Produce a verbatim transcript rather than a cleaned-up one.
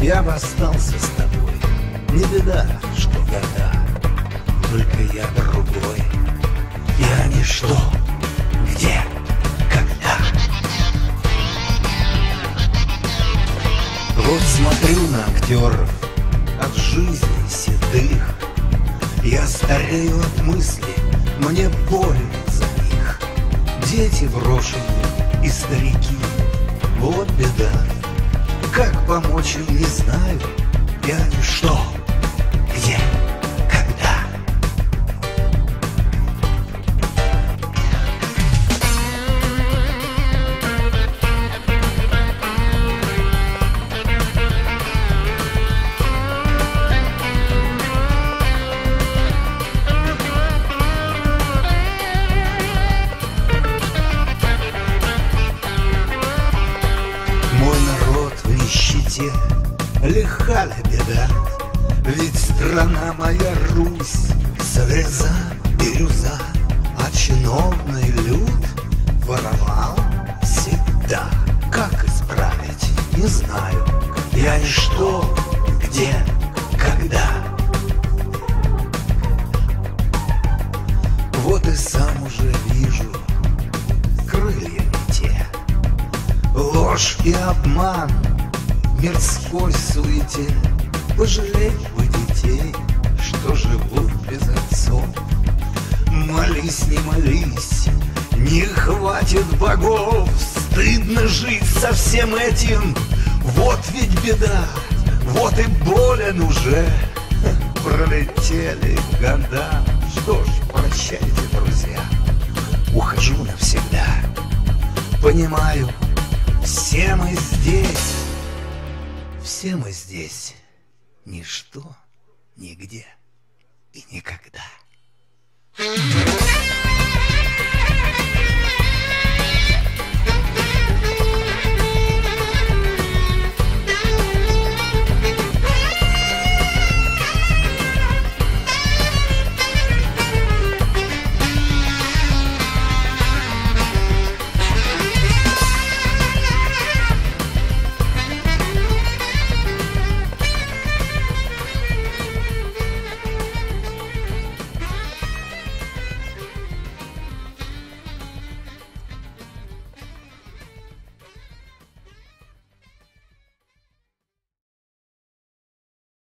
Я бы остался с тобой. Не беда, что года, только я другой. Я ничто, где, когда. Вот смотрю на актеров от жизни седых. Я старею от мысли, мне больно за них. Дети брошенные и старики, вот беда. Как помочь им, не знаю. Я ничто, где, когда. Мой народ в нищете, лиха ли беда, ведь страна моя Русь, слеза, бирюза, а чиновный люд воровал всегда. Как исправить, не знаю. Я ничто, где, когда. Вот и сам уже вижу, крылья не те, ложь и обман в мирской суете. Пожалеть бы детей, что живут без отцов. Молись, не молись, не хватит богов. Стыдно жить со всем этим. Вот ведь беда, вот и болен уже. Пролетели года. Что ж, прощайте, друзья, ухожу навсегда. Понимаю, все мы здесь, все мы здесь. Ничто, нигде и никогда.